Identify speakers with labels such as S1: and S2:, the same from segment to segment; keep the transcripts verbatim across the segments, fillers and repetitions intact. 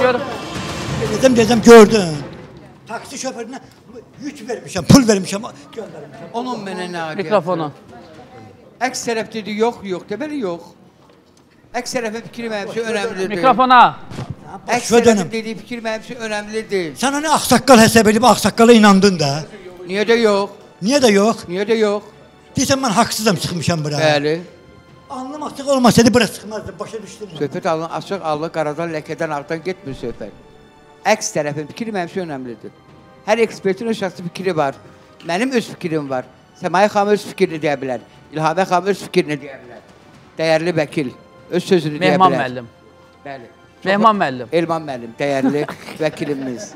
S1: Gör.
S2: Dedim dedim gördün. Taksi şoförüne yük vermişim, pul vermişim, göndermişim.
S3: Onun mənə nə aidiyyəti?
S1: Mikrofonu.
S3: Əks tərəf dedi, yox, yox, deməli yox. Əks tərəfə fikir mənim üçün önəmlidir.
S1: Mikrofona.
S3: Əks tərəfin dediyi fikir mənim üçün önəmlidir.
S2: Sən onu ağsaqqal hesab edib ağsaqqala inandın da.
S3: Niyə də yox?
S2: Niyə də yox?
S3: Niyə də yox?
S2: Deyirsən mən haqsızam çıxmışam bura.
S3: Bəli.
S2: Alnım açıq olmasaydı bura çıxmazdı, başa düşdün mü?
S3: Söhbət alın, açıq, allı, qaradan, ləkədən, ağdan getmir söhbət. Əks tərəfin fikri mənim üçün önəmlidir. Hər ekspertin öz şəxsi fikri var. Mənim öz fikrim var. Səmai xanım öz fikrini deyə bilər. İlhavə xanım öz fikrini deyə bilər. Dəyərli vəkil öz sözünü deyə bilər.
S1: Mehman müəllim.
S3: Bəli.
S1: Mehman müəllim.
S3: Elman müəllim, dəyərli vəkilimiz.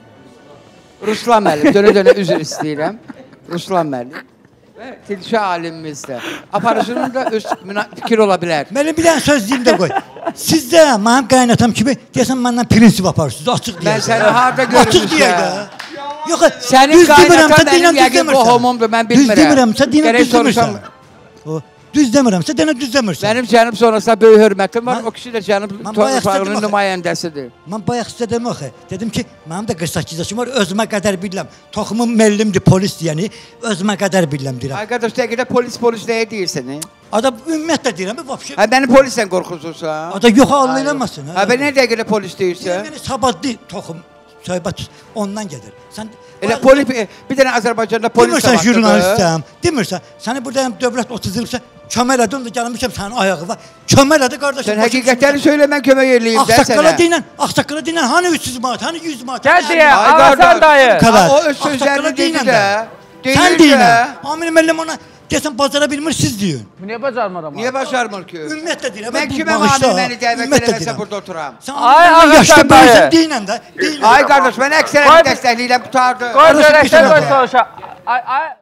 S3: Ruslan müəllim, dönə-dönə üzr istəyirəm. Ruslan müəllim. Və Tilşə alimimiz də. Aparıcının da öz fikir ola bilər.
S2: Mənim bir dənə söz deyim də qoy. Siz də mənim qaynatam kimi deyəsən məndən prinsip aparırsınız, açıq deyək.
S3: Mən səni harada görmüşəm?
S2: Açıq deyək də. Yox,
S3: sənin qaynatan mənim yəqin qohumumdur, mən bilmirəm.
S2: Düz demirəmsə, deyən düz demirsən. Düz demirəmsə, deyən düz demirsən.
S3: Mənim cənub sonrasında böyük hörmətim var, o kişi də cənub torpağının nümayəndəsidir.
S2: Mən bayaq sizə dedim axı, dedim ki, mənim də qırx səkkiz yaşım var, özümə qədər bilirəm. Toxumum millimdir, polis yəni, özümə qədər bilirəm deyirəm.
S3: Ay qardaş, dəqiqədə polis, polis nəyə deyirsən?
S2: Ada ümumiyyətlə deyirəm, vəbşə.
S3: Hə, məni polislə qorxusursan?
S2: Ada yox, Allah eləməsin.
S3: Hə, bə nə dəqiqədə polis deyirsən?
S2: Yəni, sabadlı toxum, söhbət ondan gedir. Sən
S3: elə polis, bir dənə Azərbaycanda polis
S2: demirsən, jurnalistəm, demirsən, səni burada dövlət otuzilibsə, kömək elədi, onu da gəlmişəm sənin ayağı var, kömək elədi, qardaşım.
S3: Sən həqiqətləri söylə, mən kömək eləyim də sənə.
S2: Ağsaqqala deyinən, ağsaqqala deyinən, hani üç yüz manat, hani yüz manat?
S1: Gəl deyə, Ağasan dayı.
S3: O öz sözlərini dedi də.
S2: Sən deyinən, Amir müəllim ona deyəsən, bacara bilmir, siz deyin.
S1: Niyə bacarmır ama?
S3: Niyə bacarmır ki?
S2: Ümumiyyətlə deyirəm,
S3: mən kimə Amir məni dəvət eləməsə burada oturam?
S2: Ay, Ağasan dayı. Deyinən də, deyinən.
S3: Ay, qardaş, mən əksərət dəstəkliyirəm, qutardı.
S1: Qoy, görəkdən qoy soruşa. Ay, ay.